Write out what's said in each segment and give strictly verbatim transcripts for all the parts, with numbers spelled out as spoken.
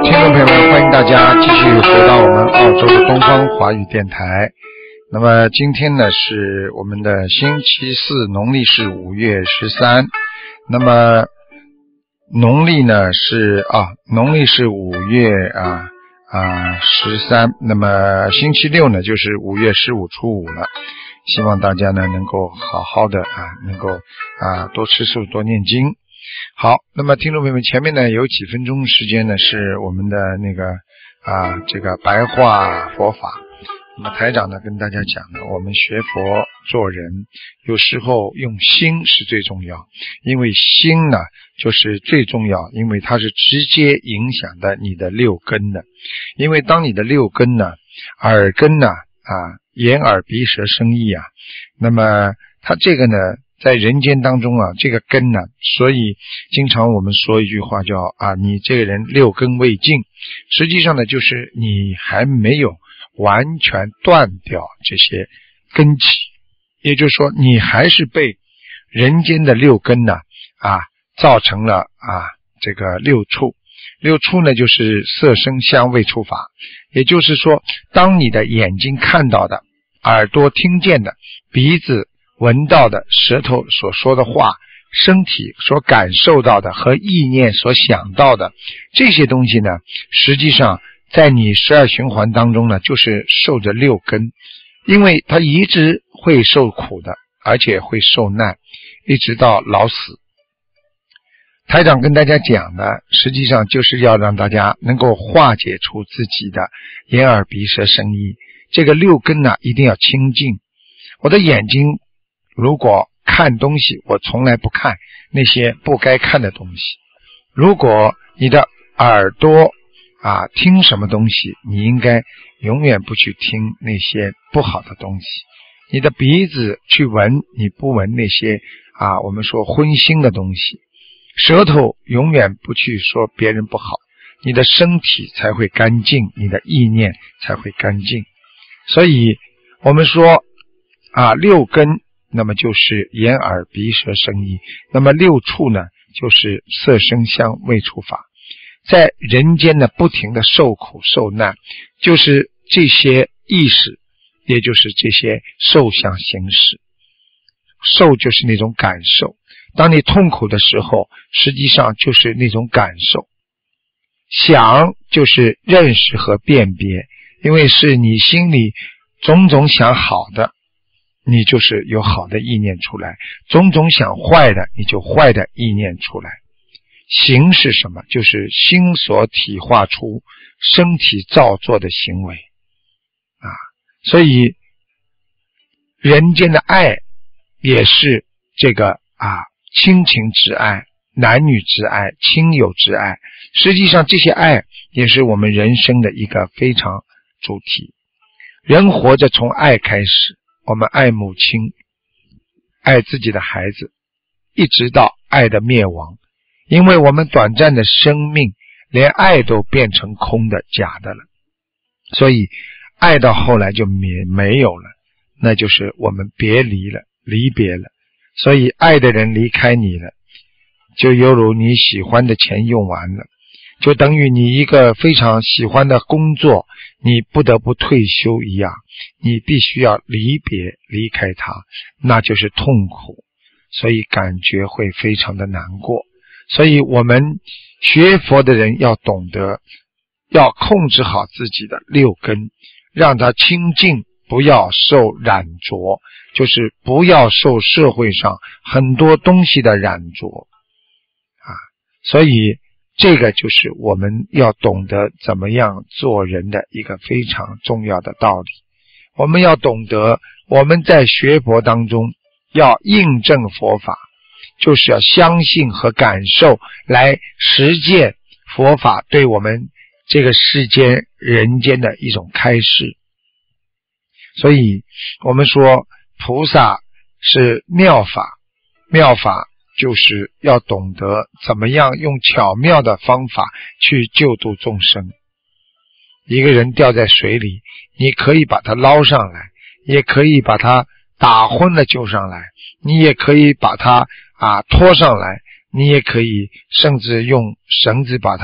听众朋友们，欢迎大家继续回到我们澳洲的东方华语电台。那么今天呢是我们的星期四，农历是五月十三。那么农历呢是啊，农历是五月啊啊十三。那么星期六呢就是五月十五初五了。希望大家呢能够好好的啊，能够啊多吃素多念经。好，那么听众朋友们，前面呢有几分钟时间呢是我们的那个啊这个白话佛法。那么台长呢跟大家讲呢，我们学佛做人有时候用心是最重要，因为心呢就是最重要，因为它是直接影响的你的六根的。因为当你的六根呢，耳根呢啊眼耳鼻舌身意啊，那么它这个呢在人间当中啊，这个根呢，所以经常我们说一句话叫啊，你这个人六根未尽，实际上呢就是你还没有完全断掉这些根基，也就是说你还是被人间的六根呢啊造成了啊这个六触。六触呢就是色声香味触法，也就是说当你的眼睛看到的，耳朵听见的，鼻子闻到的，舌头所说的话，身体所感受到的和意念所想到的，这些东西呢实际上在你十二循环当中呢就是受着六根，因为它一直会受苦的，而且会受难，一直到老死。台长跟大家讲的实际上就是要让大家能够化解出自己的眼耳鼻舌身意，这个六根呢一定要清净。我的眼睛如果看东西，我从来不看那些不该看的东西。如果你的耳朵啊听什么东西，你应该永远不去听那些不好的东西。你的鼻子去闻，你不闻那些啊我们说荤腥的东西。舌头永远不去说别人不好，你的身体才会干净，你的意念才会干净。所以我们说啊六根那么就是眼耳鼻舌身意，那么六触呢就是色声香味触法。在人间呢不停的受苦受难，就是这些意识，也就是这些受想行识。受就是那种感受，当你痛苦的时候，实际上就是那种感受。想就是认识和辨别，因为是你心里种种想好的，你就是有好的意念出来，种种想坏的，你就坏的意念出来。行是什么？就是心所体化出身体造作的行为啊。所以人间的爱也是这个啊亲情之爱，男女之爱，亲友之爱，实际上这些爱也是我们人生的一个非常主题。人活着从爱开始，我们爱母亲，爱自己的孩子，一直到爱的灭亡。因为我们短暂的生命连爱都变成空的假的了，所以爱到后来就没没有了，那就是我们别离了，离别了。所以爱的人离开你了，就犹如你喜欢的钱用完了，就等于你一个非常喜欢的工作你不得不退休一样，你必须要离别离开它，那就是痛苦，所以感觉会非常的难过。所以我们学佛的人要懂得要控制好自己的六根，让它清净，不要受染着，就是不要受社会上很多东西的染着啊。所以这个就是我们要懂得怎么样做人的一个非常重要的道理。我们要懂得我们在学佛当中要印证佛法，就是要相信和感受来实践佛法对我们这个世间人间的一种开示。所以我们说菩萨是妙法，妙法就是要懂得怎么样用巧妙的方法去救度众生。一个人掉在水里，你可以把他捞上来，也可以把他打昏了救上来，你也可以把他啊拖上来，你也可以甚至用绳子把他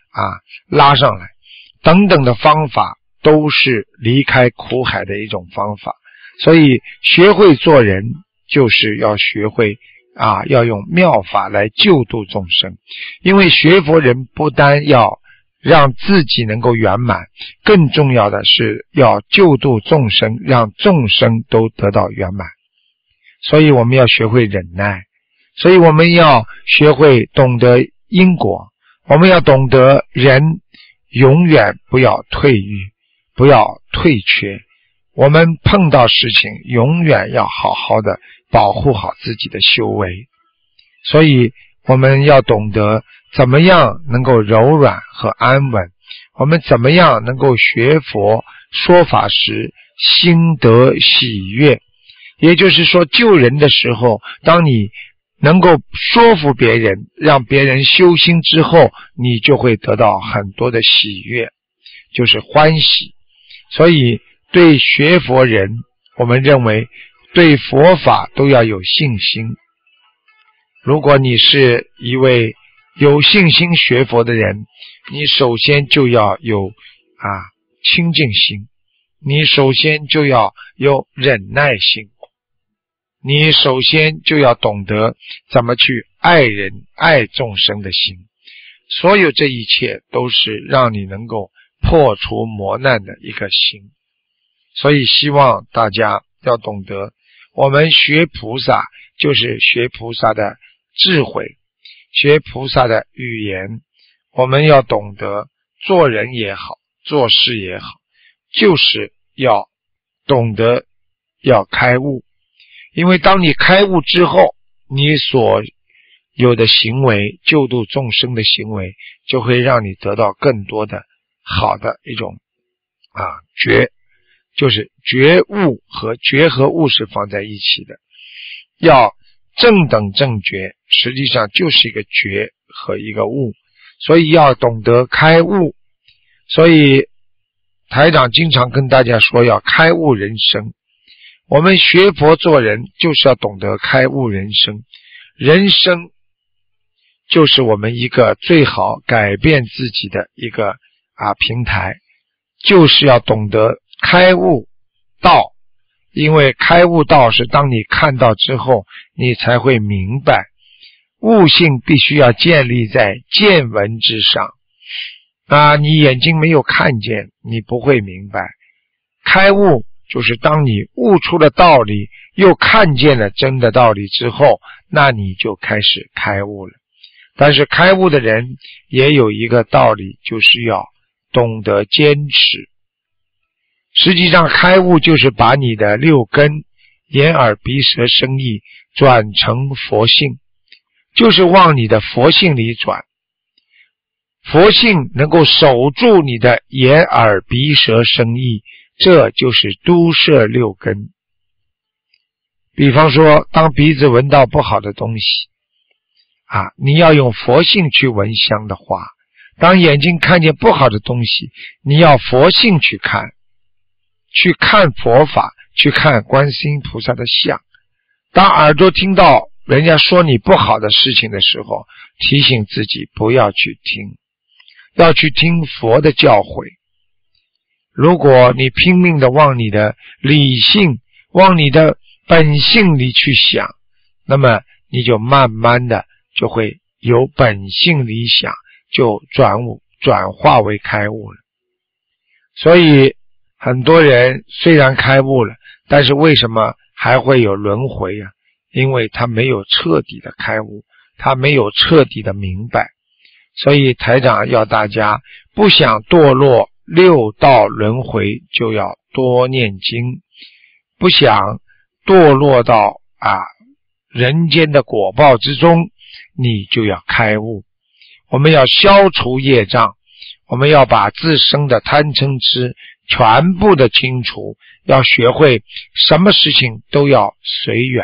啊拉上来等等的方法，都是离开苦海的一种方法。所以学会做人，就是要学会啊，要用妙法来救度众生。因为学佛人不单要让自己能够圆满，更重要的是要救度众生，让众生都得到圆满。所以我们要学会忍耐，所以我们要学会懂得因果，我们要懂得人永远不要退欲，不要退却，我们碰到事情永远要好好的保护好自己的修为。所以我们要懂得怎么样能够柔软和安稳，我们怎么样能够学佛说法时心得喜悦。也就是说，救人的时候，当你能够说服别人，让别人修心之后，你就会得到很多的喜悦，就是欢喜。所以对学佛人，我们认为对佛法都要有信心。如果你是一位有信心学佛的人，你首先就要有啊清净心，你首先就要有忍耐心，你首先就要懂得怎么去爱人爱众生的心。所有这一切都是让你能够破除磨难的一个心。所以希望大家要懂得，我们学菩萨就是学菩萨的智慧，学菩萨的语言。我们要懂得做人也好，做事也好，就是要懂得要开悟。因为当你开悟之后，你所有的行为，救度众生的行为，就会让你得到更多的好的一种啊觉，就是觉悟和觉和悟是放在一起的。要正等正觉，实际上就是一个觉和一个悟，所以要懂得开悟。所以台长经常跟大家说，要开悟人生。我们学佛做人，就是要懂得开悟人生。人生就是我们一个最好改变自己的一个啊平台，就是要懂得开悟道。因为开悟道是当你看到之后，你才会明白。悟性必须要建立在见闻之上啊，你眼睛没有看见，你不会明白。开悟就是当你悟出了道理，又看见了真的道理之后，那你就开始开悟了。但是开悟的人也有一个道理，就是要懂得坚持。实际上开悟就是把你的六根眼耳鼻舌身意转成佛性，就是往你的佛性里转。佛性能够守住你的眼耳鼻舌身意，这就是都摄六根。比方说，当鼻子闻到不好的东西啊，你要用佛性去闻香的话，当眼睛看见不好的东西，你要佛性去看，去看佛法，去看观世音菩萨的像。当耳朵听到人家说你不好的事情的时候，提醒自己不要去听，要去听佛的教诲。如果你拼命的往你的理性，往你的本性里去想，那么你就慢慢的就会由本性理想就转悟转化为开悟了。所以很多人虽然开悟了，但是为什么还会有轮回啊？因为他没有彻底的开悟，他没有彻底的明白。所以台长要大家不想堕落六道轮回，就要多念经；不想堕落到啊人间的果报之中，你就要开悟。我们要消除业障，我们要把自身的贪嗔痴全部的清除，要学会什么事情都要随缘。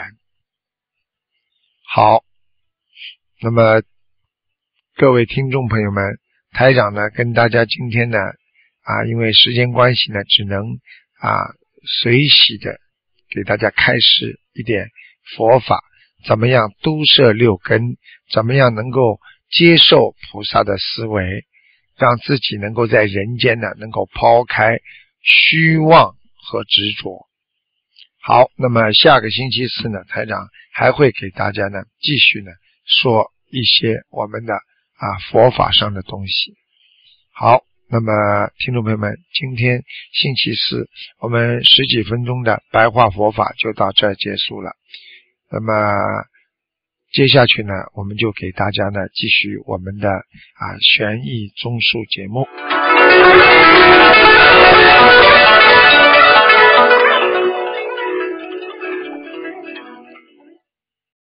好，那么各位听众朋友们，台长呢跟大家今天呢啊，因为时间关系呢，只能啊随喜的给大家开示一点佛法，怎么样都摄六根，怎么样能够接受菩萨的思维。 让自己能够在人间呢能够抛开虚妄和执着。好，那么下个星期四呢，台长还会给大家呢继续呢说一些我们的啊佛法上的东西。好，那么听众朋友们，今天星期四我们十几分钟的白话佛法就到这儿结束了。那么接下去呢，我们就给大家呢继续我们的啊悬疑综述节目。